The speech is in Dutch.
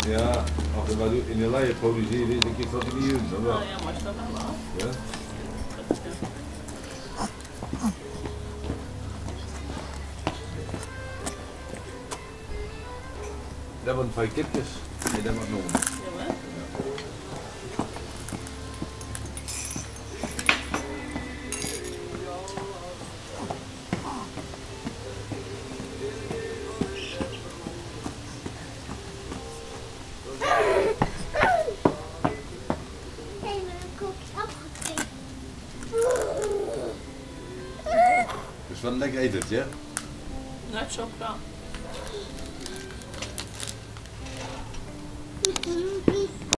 Ja, als wat in de leien produceren is, dan kan het niet in. Ja, maar is dat wel? Ja? Dat waren 2 kipjes. Nee, dat was nog een. Ja, hè? Dus wat een lekker etentje, hè? Net zo praat.